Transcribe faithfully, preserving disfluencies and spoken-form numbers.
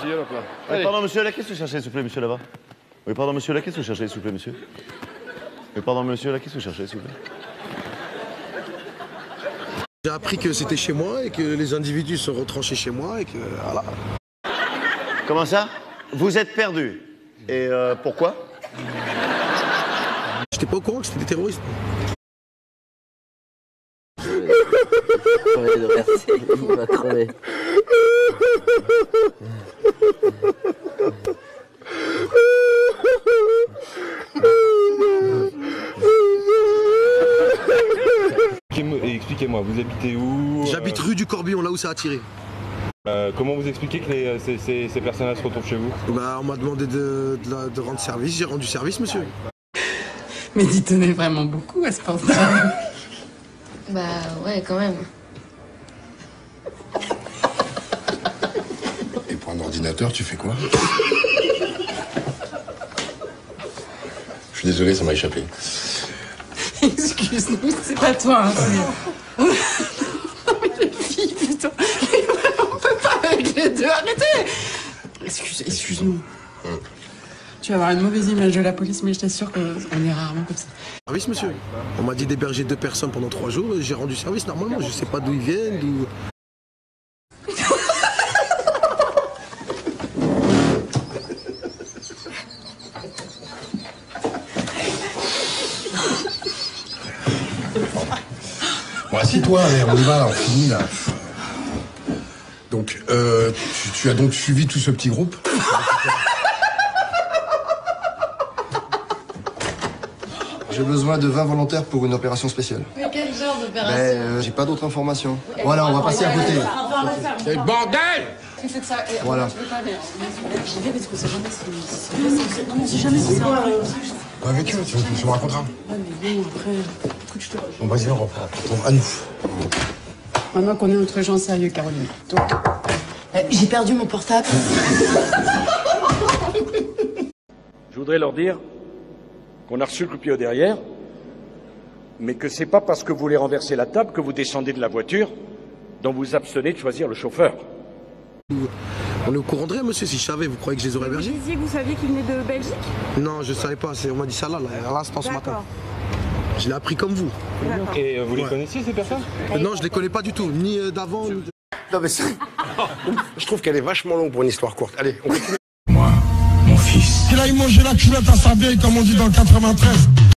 Oui, pardon, monsieur, là, qu'est-ce que vous cherchez, s'il vous plaît, monsieur, là-bas? Oui, pardon, monsieur, là, qu'est-ce que vous cherchez, s'il vous plaît, monsieur? Oui, pardon, monsieur, là, qu'est-ce que vous cherchez, s'il vous plaît? J'ai appris que c'était chez moi et que les individus sont retranchés chez moi et que voilà. Comment ça? Vous êtes perdu. Et euh, pourquoi? J'étais pas au courant que c'était des terroristes. Il va crever. Expliquez-moi, vous habitez où? J'habite euh... rue du Corbillon, là où ça a tiré. Euh, comment vous expliquez que les, ces, ces, ces personnes-là se retrouvent chez vous? Bah, on m'a demandé de, de, de rendre service, j'ai rendu service, monsieur. Mais t'y tenais vraiment beaucoup à ce portable. Bah ouais, quand même. Et pour un ordinateur, tu fais quoi? Je suis désolé, ça m'a échappé. Excuse-nous, c'est pas toi, hein, c'est... Non mais les filles, putain, on peut pas avec les deux, arrêtez. Excuse, excuse-nous. Hum. Tu vas avoir une mauvaise image de la police, mais je t'assure qu'on est rarement comme ça. Service, monsieur. On m'a dit d'héberger deux personnes pendant trois jours, j'ai rendu service normalement, je sais pas d'où ils viennent, d'où... Bon, assis-toi, allez, on y va, là, on finit, là. Donc, euh, tu, tu as donc suivi tout ce petit groupe? J'ai besoin de vingt volontaires pour une opération spéciale. Mais quel genre d'opération? Ben, euh, j'ai pas d'autres informations. Voilà, on va passer à côté. C'est le bordel! Voilà. J'y vais parce qu'on sait jamais si... On sait jamais si c'est un vrai. Avec eux, tu, tu me raconteras. Ouais, mais bon, après... Écoute, je te... Bon, vas-y, on reprend. Bon, à nous. Maintenant qu'on est entre gens sérieux, Caroline. Donc, euh, j'ai perdu mon portable. Je voudrais leur dire qu'on a reçu le coup de pied au derrière, mais que c'est pas parce que vous voulez renverser la table que vous descendez de la voiture, dont vous abstenez de choisir le chauffeur. On est au courant de rien, monsieur, si je savais, vous croyez que je les aurais hébergés? Vous disiez que vous saviez qu'ils venaient de Belgique? Non, je savais pas, on m'a dit ça là, là à l'instant ce matin. Je l'ai appris comme vous. Et vous les ouais. connaissiez, ces personnes? euh, Non, je les connais pas du tout, ni euh, d'avant, ni de... Non, mais c'est... Je trouve qu'elle est vachement longue pour une histoire courte. Allez, on continue. Moi, mon fils. Il a mangé la culotte à sa vieille, comme on dit dans le quatre-vingt-treize.